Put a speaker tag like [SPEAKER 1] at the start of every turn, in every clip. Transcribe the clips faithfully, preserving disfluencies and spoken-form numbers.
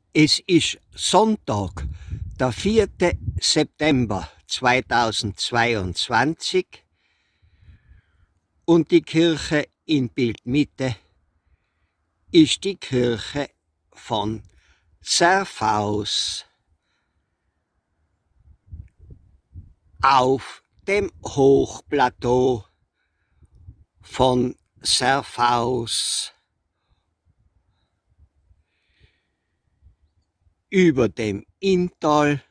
[SPEAKER 1] Es ist Sonntag, der vierte September zweitausendzweiundzwanzig und die Kirche in Bildmitte ist die Kirche von Serfaus. Auf dem Hochplateau von Serfaus über dem Inntal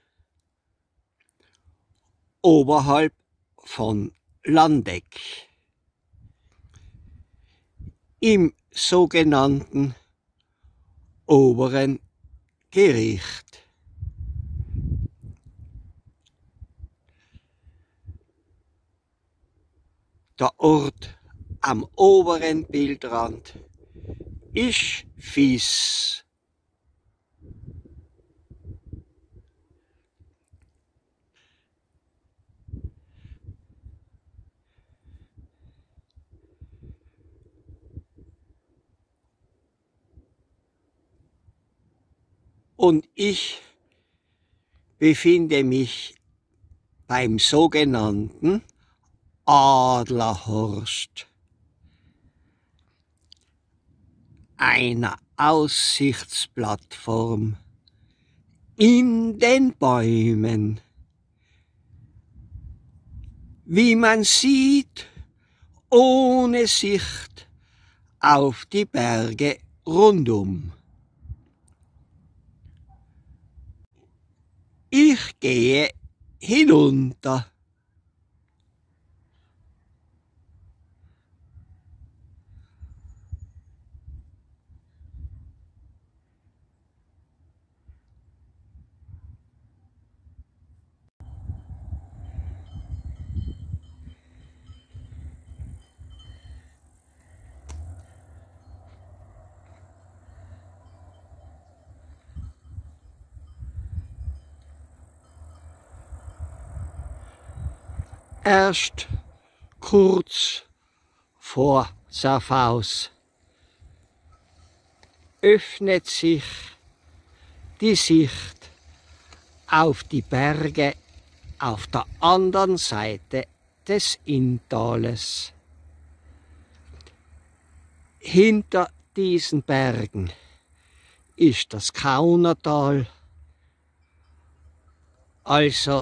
[SPEAKER 1] oberhalb von Landeck im sogenannten oberen Gericht. Der Ort am oberen Bildrand ist Vis. Und ich befinde mich beim sogenannten Adlerhorst, einer Aussichtsplattform in den Bäumen. Wie man sieht, ohne Sicht auf die Berge rundum. Ich gehe hinunter. Erst kurz vor Serfaus öffnet sich die Sicht auf die Berge auf der anderen Seite des Inntales. Hinter diesen Bergen ist das Kaunertal, also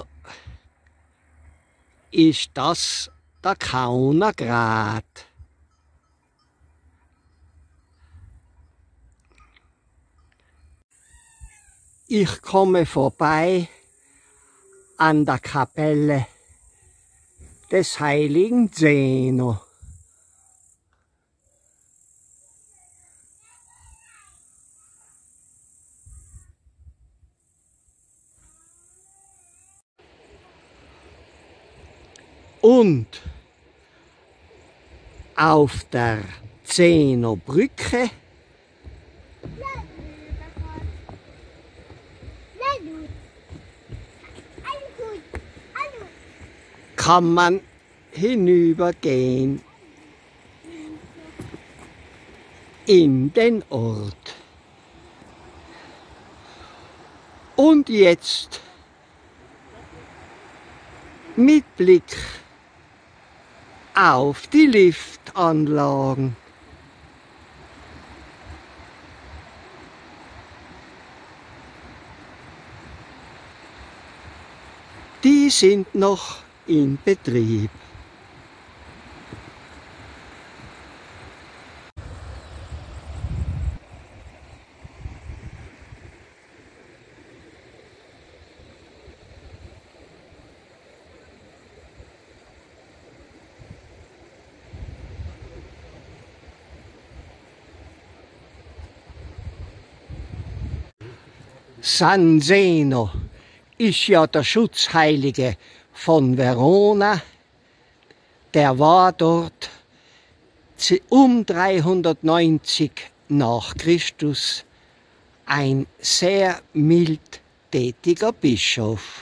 [SPEAKER 1] ist das der Kaunergrat. Ich komme vorbei an der Kapelle des heiligen Zeno. Und auf der Zenobrücke kann man hinübergehen in den Ort. Und jetzt mit Blick auf die Liftanlagen. Die sind noch in Betrieb. San Zeno ist ja der Schutzheilige von Verona. Der war dort um dreihundertneunzig nach Christus ein sehr mildtätiger Bischof.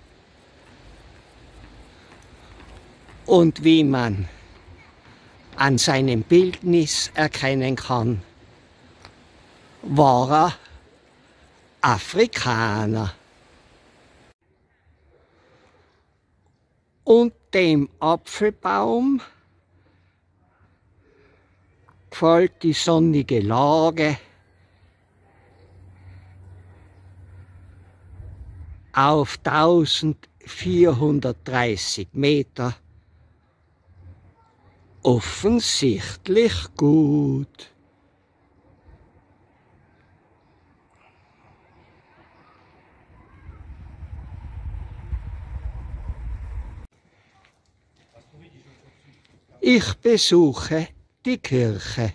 [SPEAKER 1] Und wie man an seinem Bildnis erkennen kann, war er Afrikaner. Und dem Apfelbaum gefällt die sonnige Lage auf eintausendvierhundertdreißig Meter offensichtlich gut. Ich besuche die Kirche.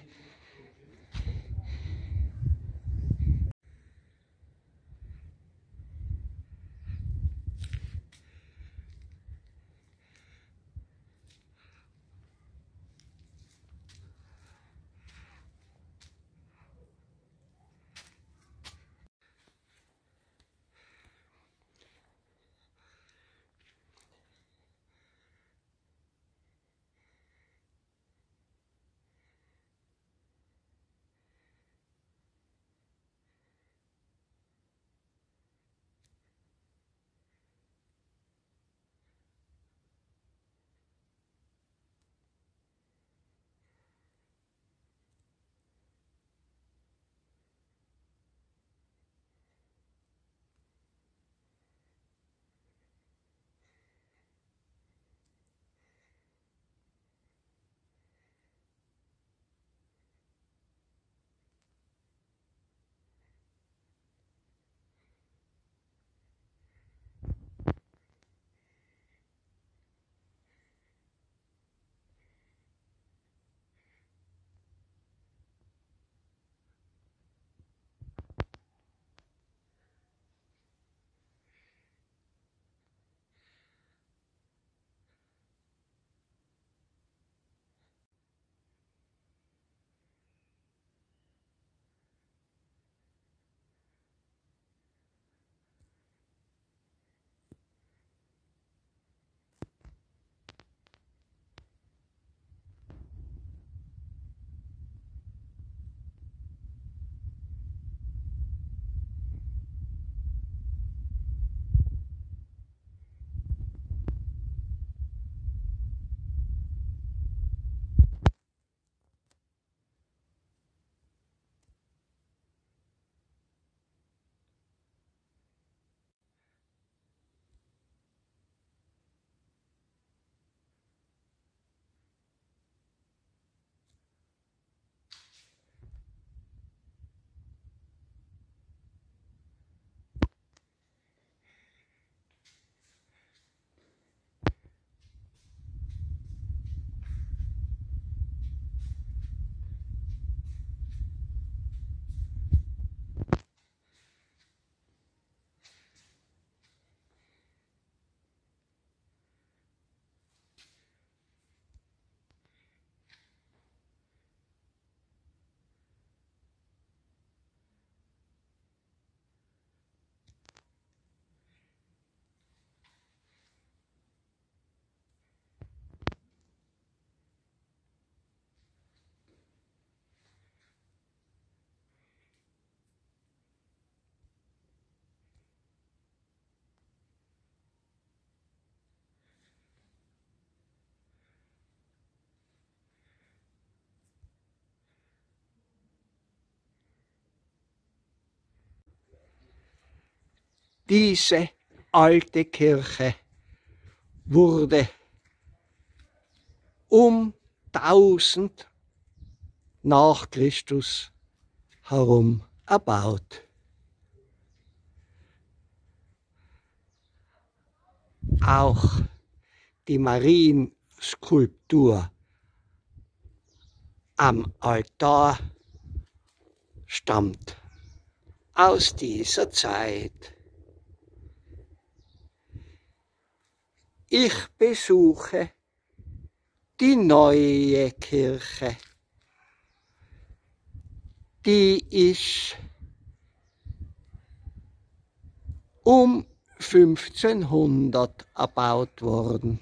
[SPEAKER 1] Diese alte Kirche wurde um tausend nach Christus herum erbaut. Auch die Marienskulptur am Altar stammt aus dieser Zeit. Ich besuche die neue Kirche. Die ist um fünfzehnhundert erbaut worden.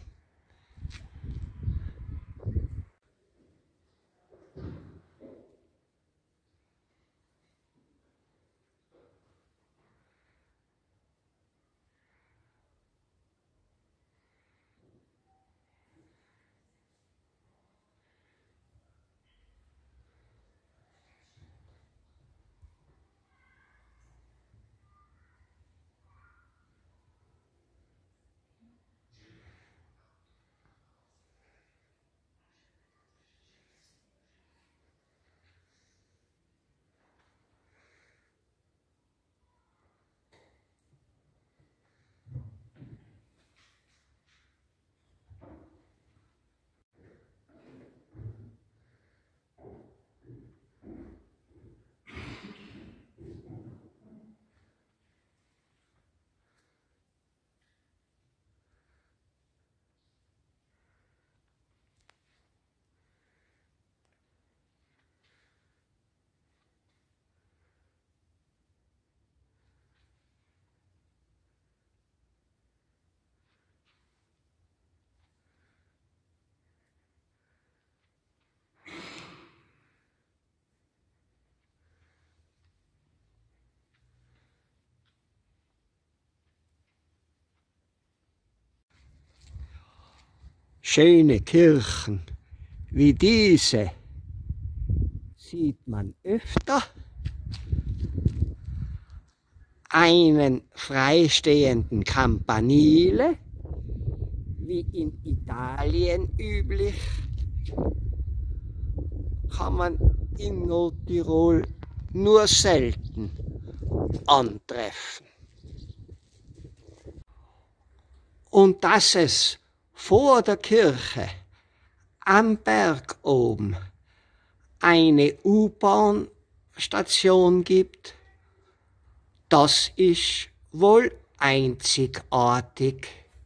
[SPEAKER 1] Schöne Kirchen wie diese sieht man öfter. Einen freistehenden Campanile, wie in Italien üblich, kann man in Nordtirol nur selten antreffen. Und dass es vor der Kirche am Berg oben eine U-Bahn-Station gibt, das ist wohl einzigartig.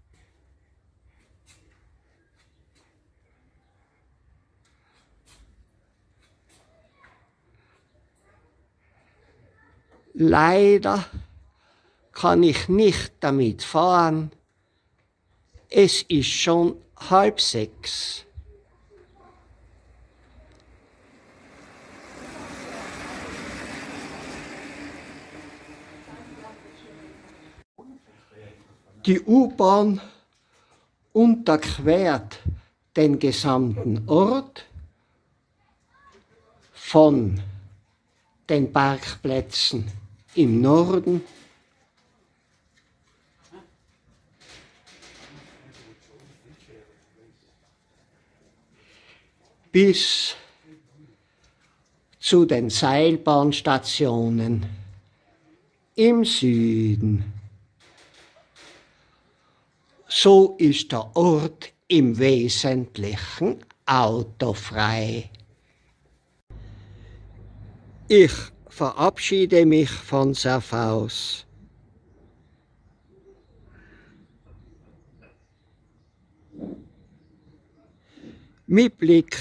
[SPEAKER 1] Leider kann ich nicht damit fahren. Es ist schon halb sechs. Die U-Bahn unterquert den gesamten Ort von den Parkplätzen im Norden bis zu den Seilbahnstationen im Süden. So ist der Ort im Wesentlichen autofrei. Ich verabschiede mich von Serfaus. Mit Blick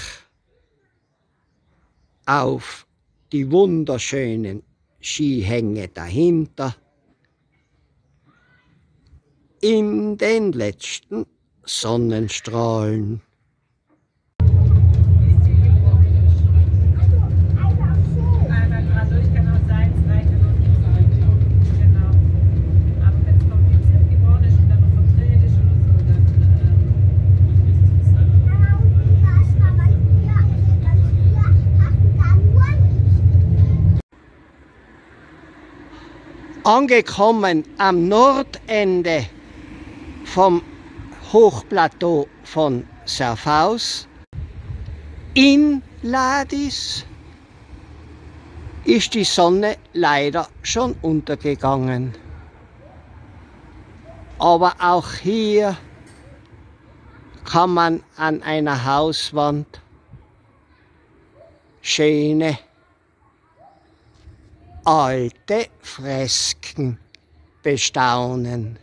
[SPEAKER 1] auf die wunderschönen Skihänge dahinter, in den letzten Sonnenstrahlen. Angekommen am Nordende vom Hochplateau von Serfaus in Ladis ist die Sonne leider schon untergegangen. Aber auch hier kann man an einer Hauswand schöne alte Fresken bestaunen.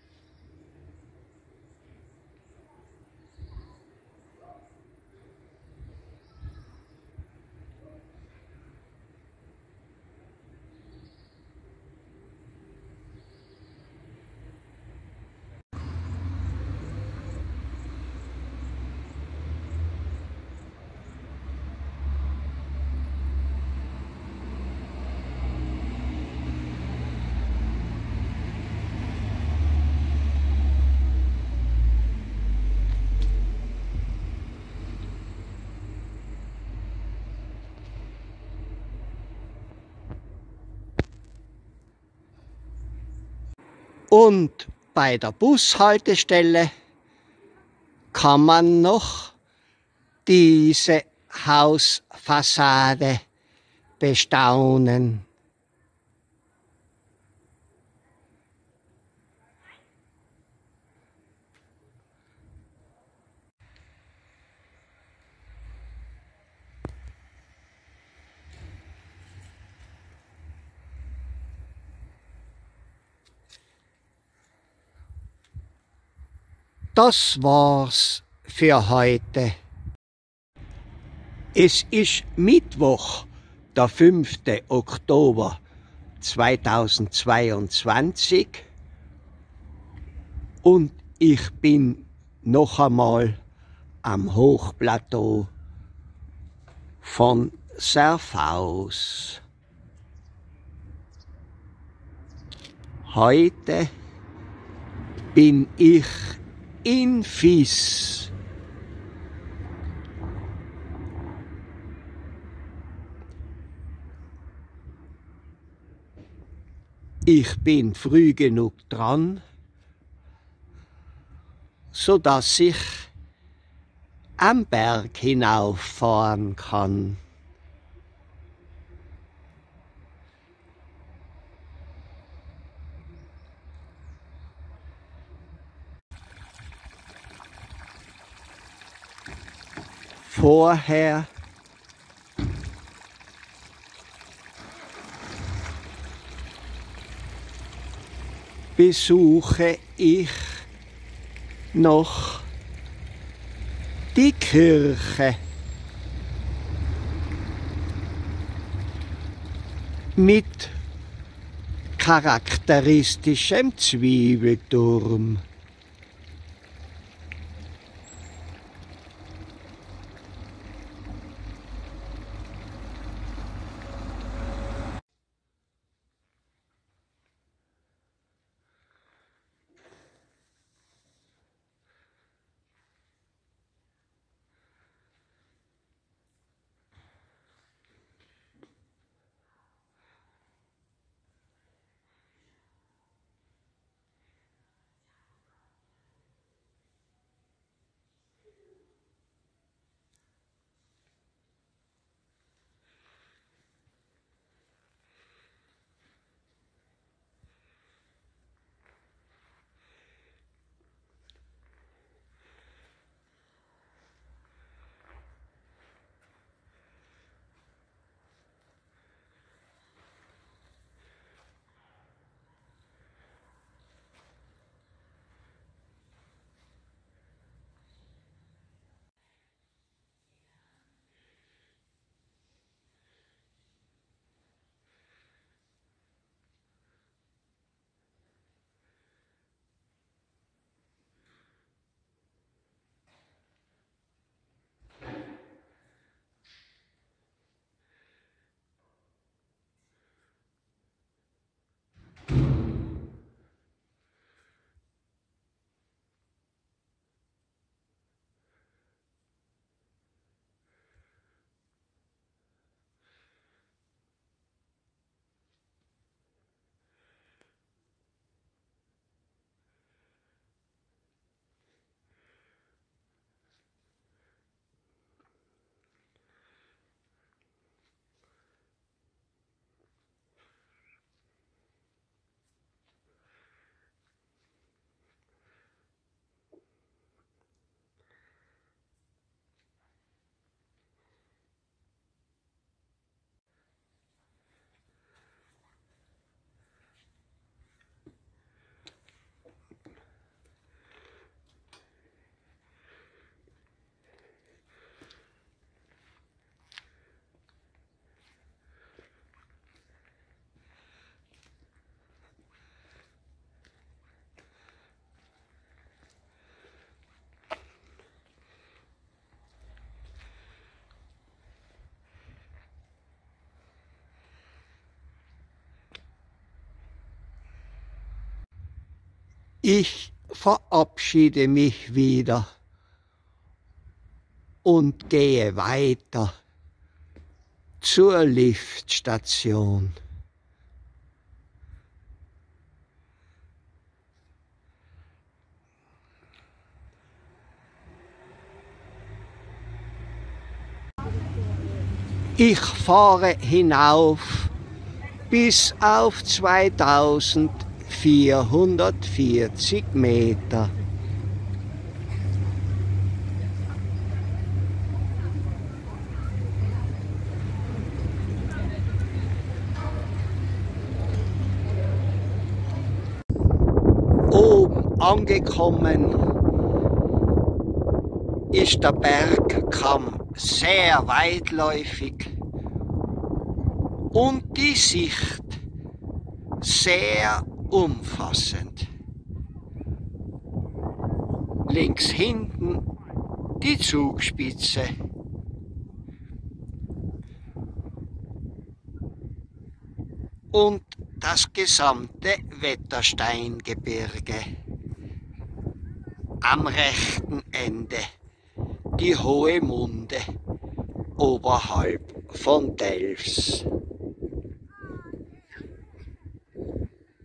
[SPEAKER 1] Und bei der Bushaltestelle kann man noch diese Hausfassade bestaunen. Das war's für heute. Es ist Mittwoch, der fünfte Oktober zweitausendzweiundzwanzig und ich bin noch einmal am Hochplateau von Serfaus. Heute bin ich in Vis Ich bin früh genug dran, so dass ich am Berg hinauffahren kann. Vorher besuche ich noch die Kirche mit charakteristischem Zwiebelturm. Ich verabschiede mich wieder und gehe weiter zur Liftstation. Ich fahre hinauf bis auf zweitausendvierhundertvierzig Meter. Oben angekommen ist der Bergkamm sehr weitläufig und die Sicht sehr umfassend. Links hinten die Zugspitze. Und das gesamte Wettersteingebirge. Am rechten Ende die Hohe Munde oberhalb von Delfs.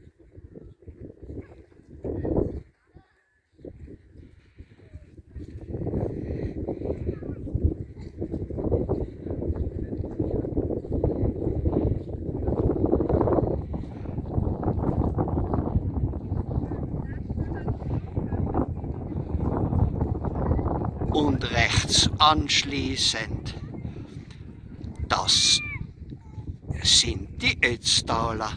[SPEAKER 1] und rechts anschließend, das sind die Ötztaler.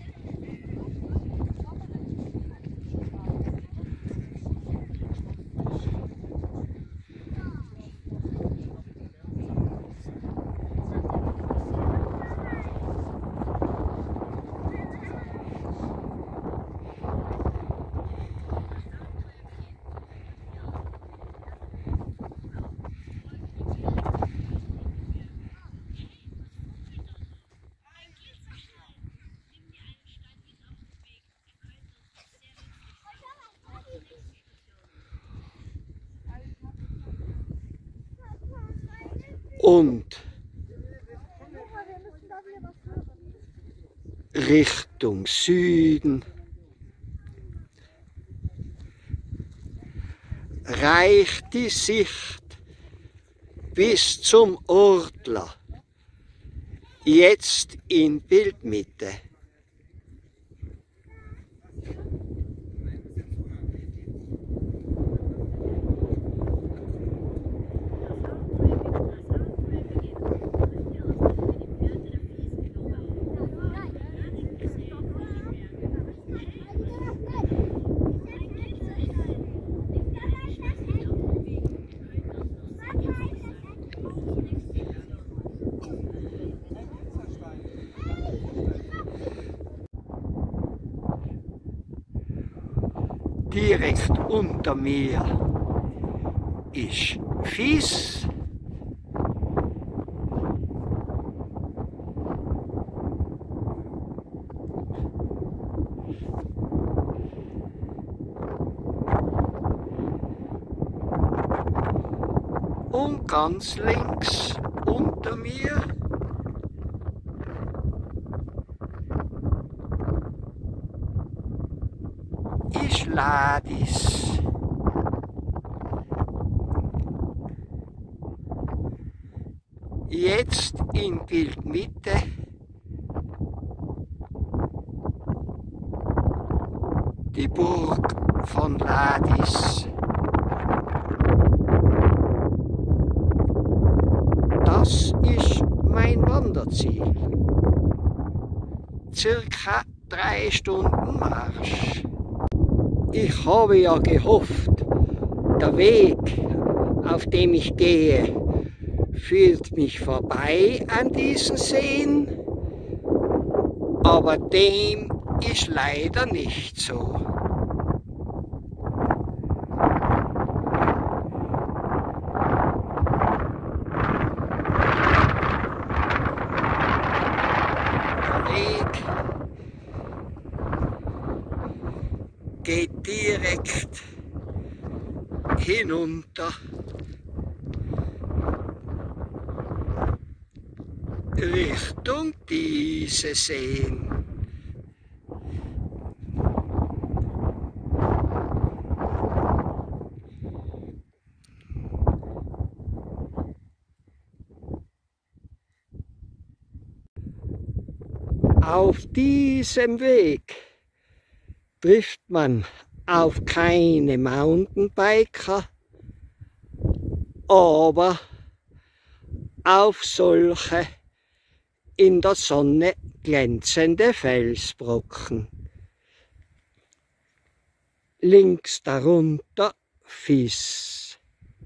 [SPEAKER 1] Und Richtung Süden reicht die Sicht bis zum Ortler, jetzt in Bildmitte. Direkt unter mir ist Fies. Und ganz links unter mir ist Ladis. Jetzt in Bildmitte die Burg von Ladis. Das ist mein Wanderziel. Circa drei Stunden Marsch. Ich habe ja gehofft, der Weg, auf dem ich gehe, führt mich vorbei an diesen Seen, aber dem ist leider nicht so. Der Weg geht direkt hinunter Richtung diese Seen. Auf diesem Weg trifft man auf keine Mountainbiker, aber auf solche in der Sonne glänzende Felsbrocken. Links darunter Fies.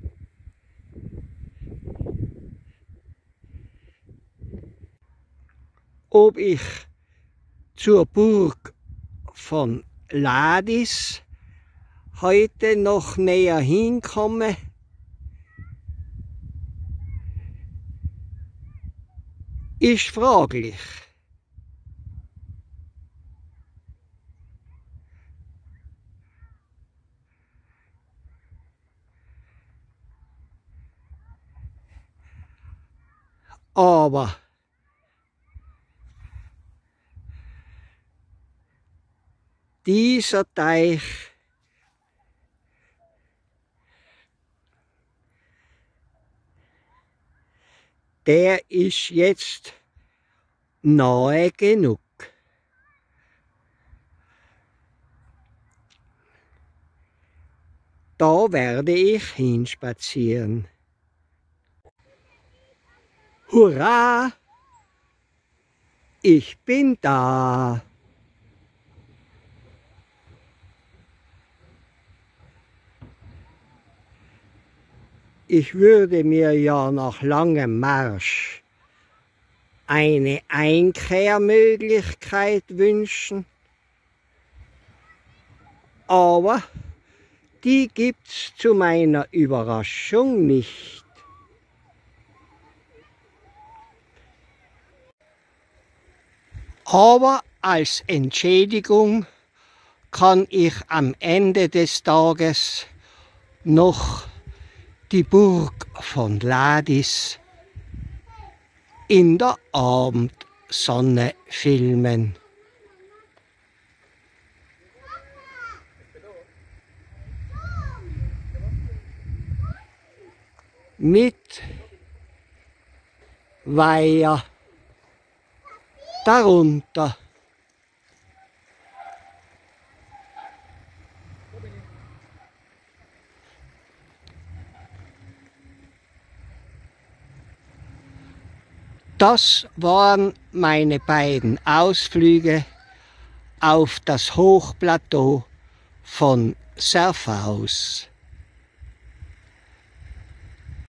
[SPEAKER 1] Ob ich zur Burg von Ladis heute noch näher hinkomme, ist fraglich. Aber dieser Teich der ist jetzt nahe genug. Da werde ich hinspazieren. Hurra! Ich bin da! Ich würde mir ja nach langem Marsch eine Einkehrmöglichkeit wünschen, aber die gibt's zu meiner Überraschung nicht. Aber als Entschädigung kann ich am Ende des Tages noch die Burg von Ladis in der Abendsonne filmen. Mit Weiher darunter. Das waren meine beiden Ausflüge auf das Hochplateau von Serfaus.